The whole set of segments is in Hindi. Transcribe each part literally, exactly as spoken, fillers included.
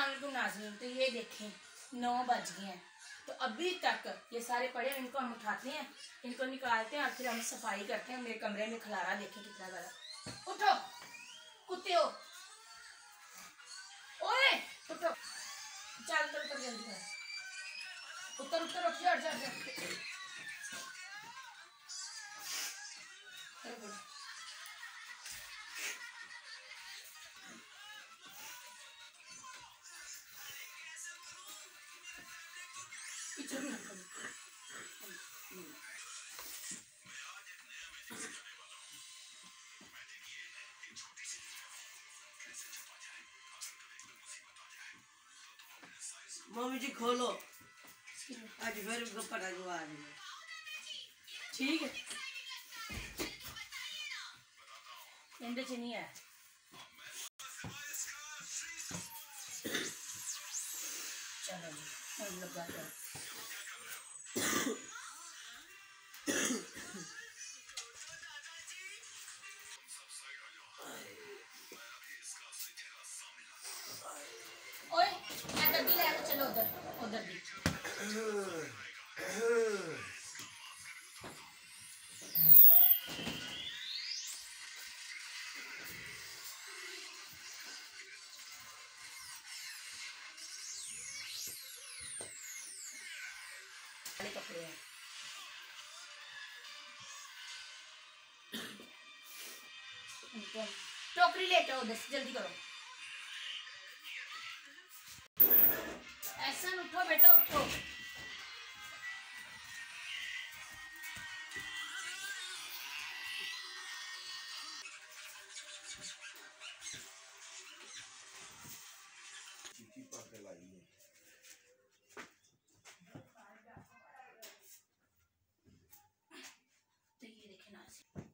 अस्सलामुअलैकुम नाज़रीन। तो ये देखें नौ बज गए हैं तो अभी तक ये सारे पड़े हैं। इनको हम उठाते हैं, इनको निकालते हैं और फिर हम सफाई करते हैं। मेरे कमरे में खलारा देखें कितना ज़्यादा। उठो कुत्ते हो, ओए उठो, चल उतर उतर जल्दी कर, उतर उतर उठ जा जा जा। मम्मी जी खोलो, आज फिर गप्पा जो आ रही है। ठीक है, इंदे च नहीं है। चलो जी लगा कर ओए मैं गड्डी लेके चलो उधर उधर दी। कपड़े हैं टोकरी लेके आओ, दस जल्दी करो। ऐसा उठो बेटा उठो। तो ये देखे ना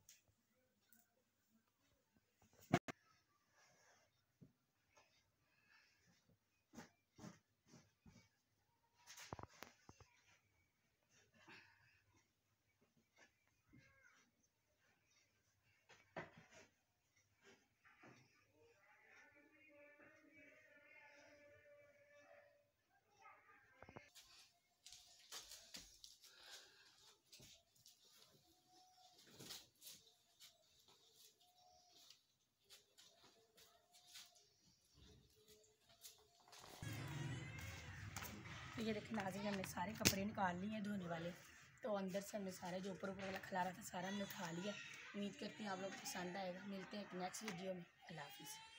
तो ये देखें नाज़रीन, हमने सारे कपड़े निकाल लिए हैं धोने वाले। तो अंदर से हमने सारे जो ऊपर ऊपर वाला खिला रहा था सारा हमने उठा लिया। उम्मीद करते हैं आप लोग को पसंद आएगा। मिलते हैं एक नेक्स्ट वीडियो में। अल्लाह हाफिज़।